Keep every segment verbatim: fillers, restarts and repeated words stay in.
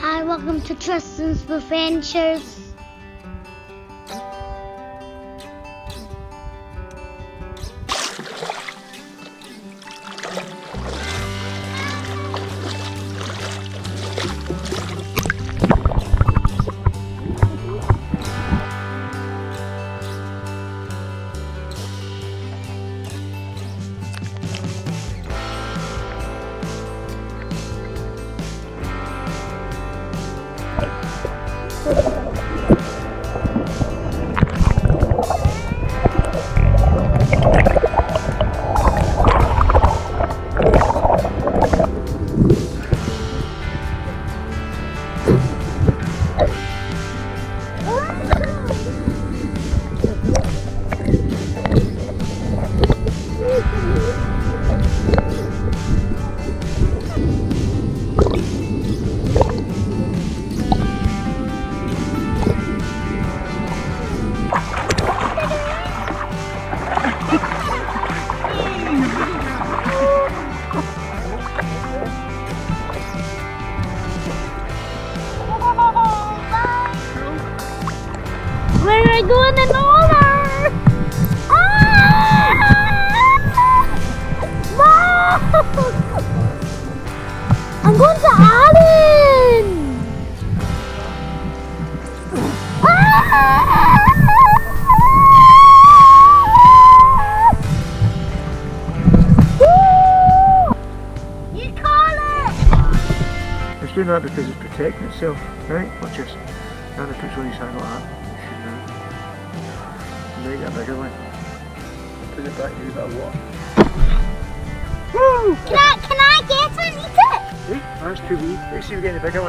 Hi, welcome to Tristan's Adventures. Where are I going in over? Ah! No! I'm going to Arran! Ah! You call it! It's doing that because it's protecting itself, right? Watch this. And it puts on his hand like that. Make that bigger one. Put it back, use that water. Woo! Can I, can I get it and eat it? See? That's too wee. Let's see if we get the bigger one.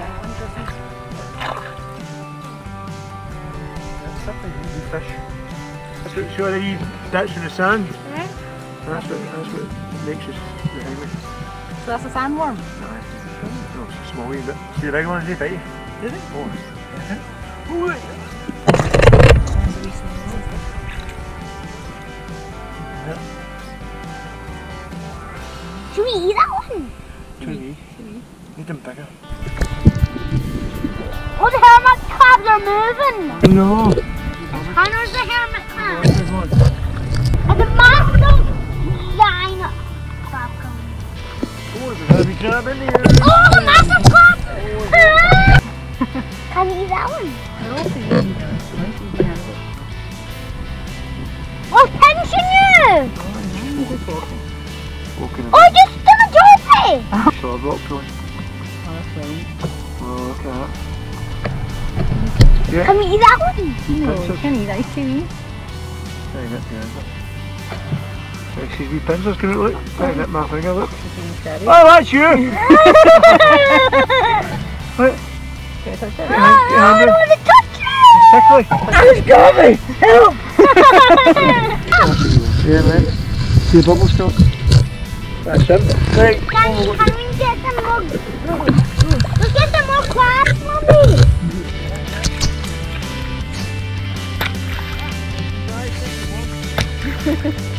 That's something you fish. That's what, so the wee bits from the sand. Yeah. That's what, that's what makes us the Hermit. So that's a sandworm? No, it's a small wee bit. See the big one, they bite you. Did it? Oh, Ooh. Should we eat that one? too wee. Need them bigger. Oh, the hermit crabs are moving! No! And there's the hermit crab. There's one. And the massive giant crab coming. Oh, there's a heavy crab in here. Oh, the massive crab! Can you eat that one? I don't think you can. I think you can. Oh, pinching you! Walking in. Oh, just done a Dorothy! So I've rocked one. Oh, that's right. Oh, look at that. Yeah. Can we eat that one? No, you can't eat ice cream. Very nip behind it. Excuse me, pincers, can it look? Very nip my finger, look. Oh, that's you! What? Can I touch it? Your Oh, hand- your I hand don't in? want to touch it! It's tickly. It's got me! Help! Yeah, mate. See the bubbles come? That's it. Right. Can, can we get some more? Let's get some more crabs, Mummy! Right,